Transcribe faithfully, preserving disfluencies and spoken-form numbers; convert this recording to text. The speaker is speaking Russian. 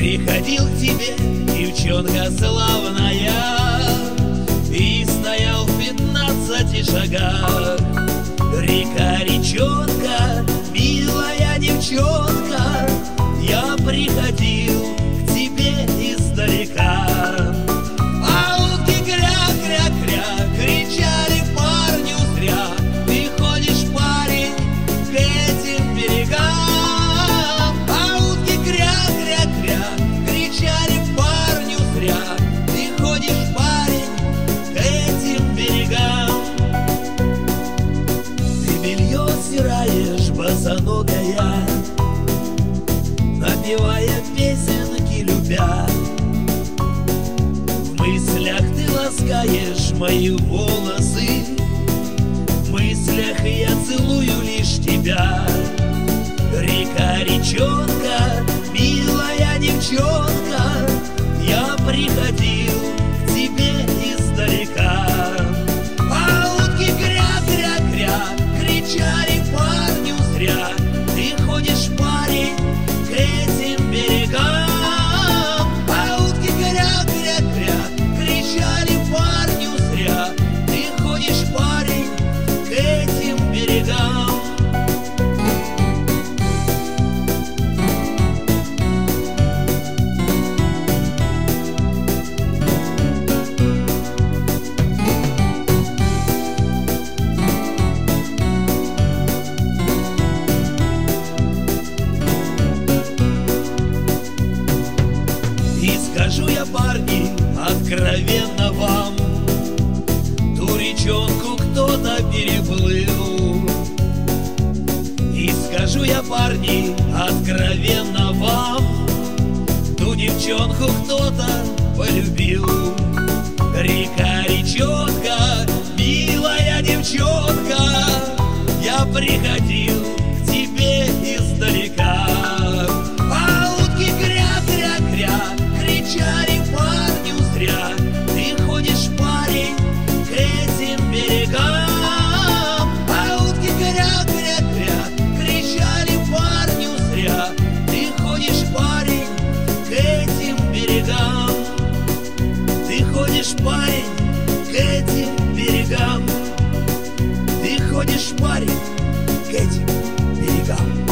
Приходил к тебе, девчонка славная, и стоял в пятнадцати шагах. Река, речонка, милая девчонка, я приходил к тебе издалека. А утки кря-кря-кря кричали парню зря. Ты ходишь, парень, к этим берегам. А утки кря-кря-кря кричали парню зря. Ты ходишь, парень, к этим берегам. Ты белье стираешь, босоногая, напевая песенки любя. В мыслях ты ласкаешь мои волосы, в мыслях я целую лишь тебя. Река, речонка, милая девчонка, я приходил к тебе издалека. А утки кря-кря-кря кричали парню зря. Ты ходишь, парень, к этим берегам. А утки кря-кря-кря кричали парню зря. Ты ходишь, парень, к этим берегам. И скажу я, парни, откровенно вам, ту речонку кто-то переплыл. И скажу я, парни, откровенно вам, ту девчонку кто-то полюбил. Река, речонка, милая девчонка, я приходил к тебе издалека. А утки кря-кря-кря кричали парню зря. Ты ходишь, парень, к этим берегам. А утки кря-кря-кря кричали парню зря. Ты ходишь, парень, к этим берегам. Ты ходишь, парень, к этим берегам. Ты ходишь, парень, к этим берегам.